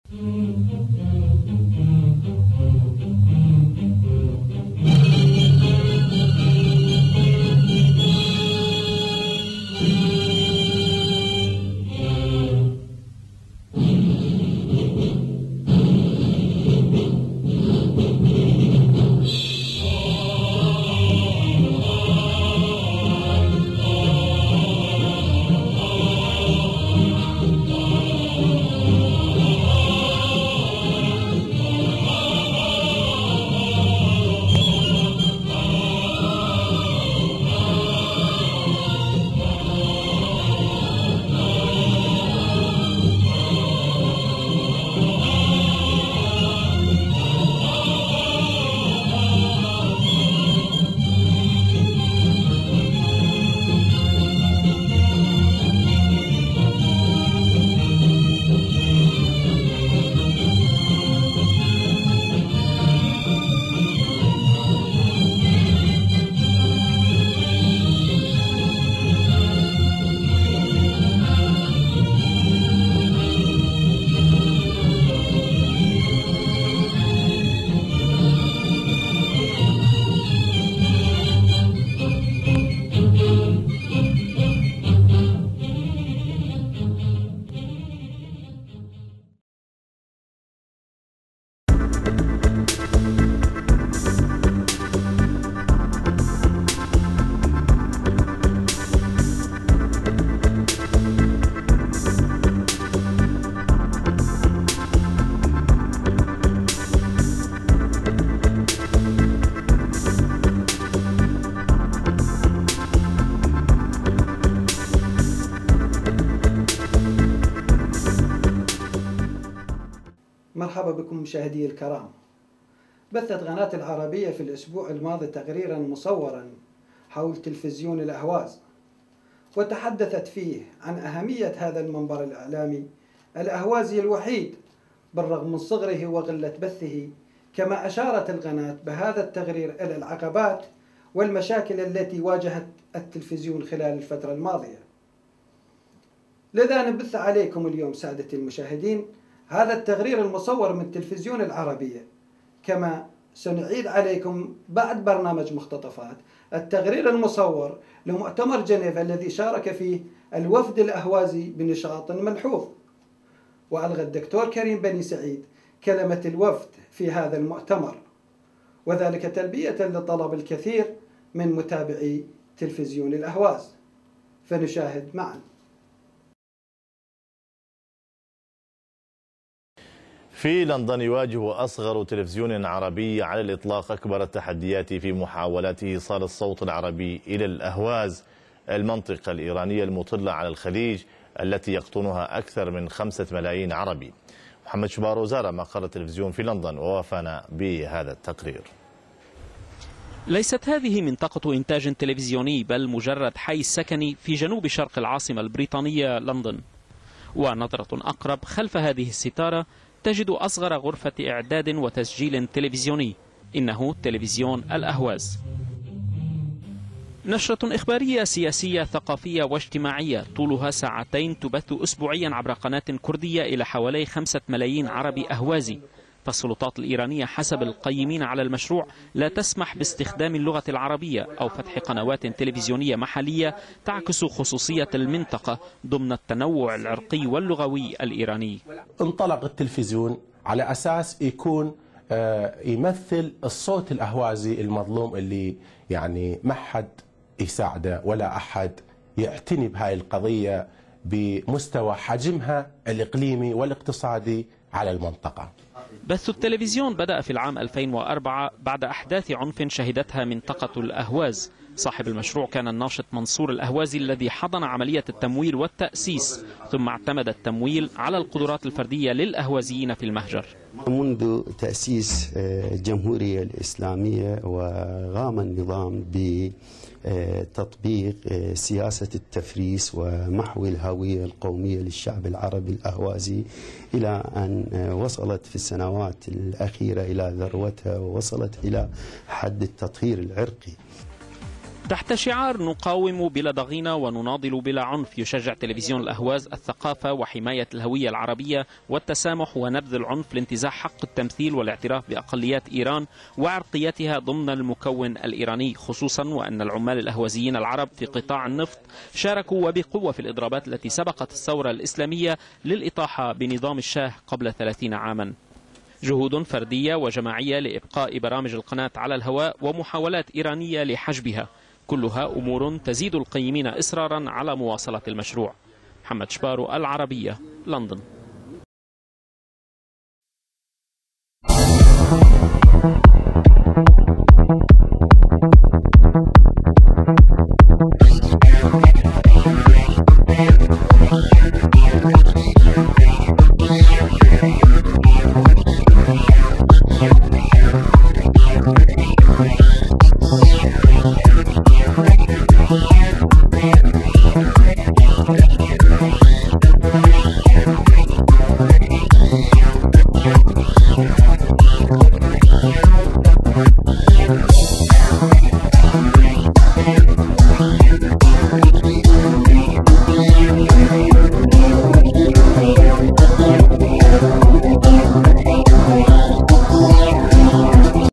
مرحبا بكم مشاهدي الكرام. بثت قناة العربية في الأسبوع الماضي تقريرا مصورا حول تلفزيون الأهواز، وتحدثت فيه عن أهمية هذا المنبر الإعلامي الأهوازي الوحيد بالرغم من صغره وقلة بثه، كما أشارت القناة بهذا التقرير إلى العقبات والمشاكل التي واجهت التلفزيون خلال الفترة الماضية. لذا نبث عليكم اليوم سادة المشاهدين هذا التقرير المصور من تلفزيون العربية، كما سنعيد عليكم بعد برنامج مقتطفات التقرير المصور لمؤتمر جنيف الذي شارك فيه الوفد الأهوازي بنشاط ملحوظ. وألغى الدكتور كريم بني سعيد كلمة الوفد في هذا المؤتمر، وذلك تلبية لطلب الكثير من متابعي تلفزيون الأهواز. فنشاهد معا. في لندن يواجه أصغر تلفزيون عربي على الإطلاق أكبر التحديات في محاولته إيصال الصوت العربي إلى الأهواز، المنطقة الإيرانية المطلة على الخليج التي يقطنها أكثر من 5 ملايين عربي. محمد شبارو زار مقر التلفزيون في لندن ووافانا بهذا التقرير. ليست هذه منطقة إنتاج تلفزيوني، بل مجرد حي سكني في جنوب شرق العاصمة البريطانية لندن. ونظرة أقرب خلف هذه الستارة تجد أصغر غرفة إعداد وتسجيل تلفزيوني، إنه تلفزيون الأهواز. نشرة إخبارية سياسية ثقافية واجتماعية طولها 2 ساعات تبث أسبوعيا عبر قناة كردية إلى حوالي 5 ملايين عربي أهوازي. فالسلطات الإيرانية حسب القيمين على المشروع لا تسمح باستخدام اللغة العربية أو فتح قنوات تلفزيونية محلية تعكس خصوصية المنطقة ضمن التنوع العرقي واللغوي الإيراني. انطلق التلفزيون على أساس يكون يمثل الصوت الأهوازي المظلوم اللي يعني ما حد يساعده ولا أحد يعتني بهاي القضية بمستوى حجمها الإقليمي والاقتصادي على المنطقة. بث التلفزيون بدأ في العام 2004 بعد أحداث عنف شهدتها منطقة الأهواز. صاحب المشروع كان الناشط منصور الأهوازي الذي حضن عملية التمويل والتأسيس، ثم اعتمد التمويل على القدرات الفردية للأهوازيين في المهجر. منذ تأسيس الجمهورية الإسلامية وقام النظام بتطبيق سياسة التفريس ومحو الهوية القومية للشعب العربي الأهوازي إلى أن وصلت في السنوات الأخيرة إلى ذروتها ووصلت إلى حد التطهير العرقي. تحت شعار نقاوم بلا ضغينة ونناضل بلا عنف، يشجع تلفزيون الأهواز الثقافة وحماية الهوية العربية والتسامح ونبذ العنف لانتزاع حق التمثيل والاعتراف بأقليات إيران وعرقيتها ضمن المكون الإيراني، خصوصا وأن العمال الأهوازيين العرب في قطاع النفط شاركوا وبقوة في الإضرابات التي سبقت الثورة الإسلامية للإطاحة بنظام الشاه قبل 30 عاما. جهود فردية وجماعية لإبقاء برامج القناة على الهواء ومحاولات إيرانية لحجبها، كلها أمور تزيد القيمين إصرارا على مواصلة المشروع. محمد شبارو، العربية، لندن.